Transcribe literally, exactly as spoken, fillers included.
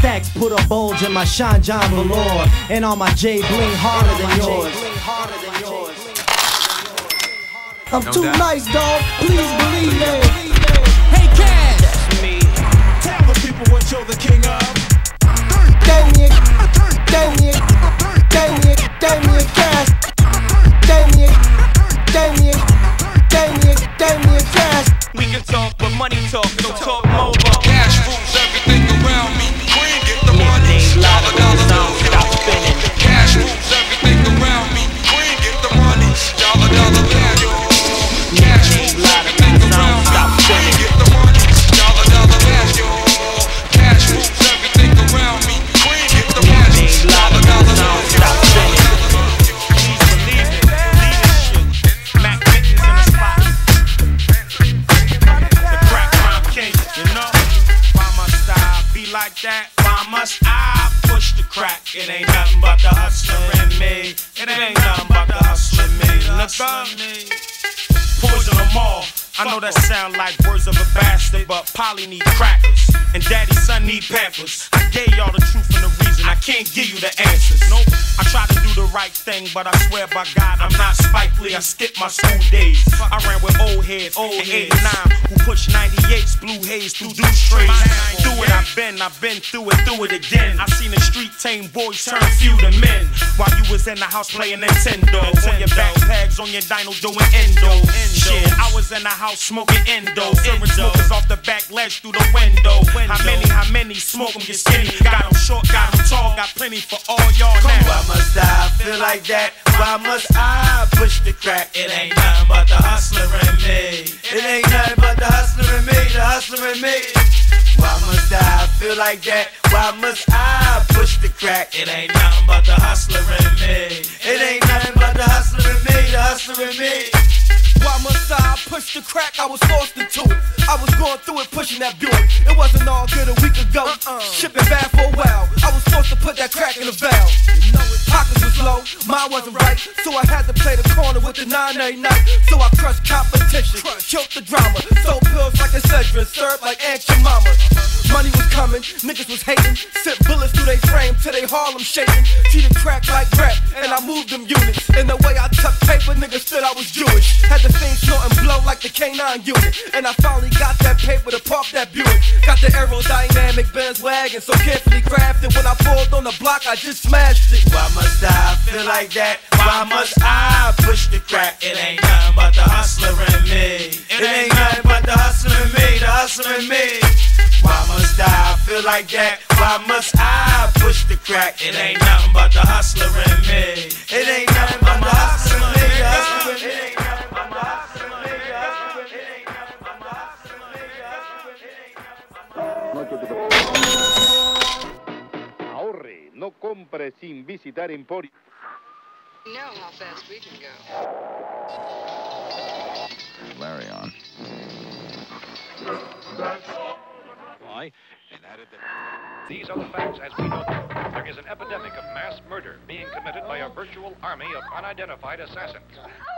stacks put a bulge in my Sean John velour, and all my J bling harder than yours. I'm No too doubt. nice, dog. Please believe me. Hey, Cash! That's me. Tell the people what you're the king of. Gave me a, gave me a, gave me a, gave me a cash. Gave me a, gave me a, gave me a, gave me a cash. We can talk, but money talk, so talk more about Cash rules everything around me. Queen, get the money. Dollar, dollar, dollar. stop spinning. Cash rules everything around me. Queen, get the money. Dollar, dollar, dollar. Cash rules everything around me. Queen, get the money. Dollar, dollar, dollar. Cash rules everything around me. Queen, get the money. Dollar, dollar, dollar. Stop spinning. Please believe it. Leadership. Mac Mittens in the spot. The crack rhyme king, you know? Why must I be like that? Why must I push the crack? It ain't nothing but the hustler in me. It ain't nothing but the hustler in me. Look up. Poison them all. I know that sound like words of a bastard, but Polly need crackers and Daddy's son need Pampers. I gave y'all the truth and the reason. I can't give you the answers. Nope. I try to do the right thing, but I swear by God I'm not Spike Lee. I skipped my school days. I ran with old heads, old in eighty-nine, who pushed ninety-eights, blue haze through deuce trays. Through it I've been, I've been through it, through it again. I seen the street tame boys turn few to men. While you was in the house playing Nintendo, on your backpacks, on your dyno doing endo. Shit, I was in the house smoking endo, serving smokers off the back ledge through the window. How many, how many smoke 'em get skinny? Got 'em short, got 'em tall, got plenty for all y'all now. Why must I feel like that? Why must I push the crack? It ain't nothing but the hustler in me. It ain't nothing but the hustler in me, the hustler in me. Why must I feel like that? Why must I push the crack? It ain't nothing but the hustler in me. It ain't nothing but the hustler in me, the hustler in me. Why must I push the crack? I was forced into it. I was going through it, pushing that Buick. It wasn't all good a week ago. Uh-uh. Shipping bad for a while. I was forced to put that crack in the valve. Pockets was low, mine wasn't right, so I had to play the corner with the nine eight night. So I crushed competition, killed the drama. Sold pills like Excedrin, served like Aunt your mama. Money was coming, niggas was hating. Sent bullets through they frame till they Harlem shaking. Treated crack like rap, and I moved them units. In the way I tucked paper, niggas said I was Jewish. Had the thing snorting blow like the K nine unit. And I finally got that paper to park that Buick. Got the aerodynamic Benz wagon, so carefully crafted. When I pulled on the block, I just smashed it. Why must I feel like that? Why must I push the crack? It ain't nothing but the hustler in me. It ain't nothing but the hustler in me, the hustler in me. Why must I feel like that? Why must I push the crack? It ain't nothing but the hustler in me. It ain't nothing but the hustler in me, the hustler in me. It ain't nothing but the hustler in me, the hustler in me. It ain't nothing but the hustler in me, the hustler in me. Ahorre, no compre sin visitar Emporio. You know how fast we can go. Larry on. Why? And added that these are the facts as we know them. There is an epidemic of mass murder being committed by a virtual army of unidentified assassins.